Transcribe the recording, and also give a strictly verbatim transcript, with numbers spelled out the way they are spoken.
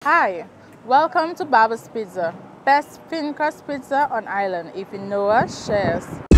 Hi, welcome to Baba's Pizza, best thin crust pizza on island. If you know us, share us.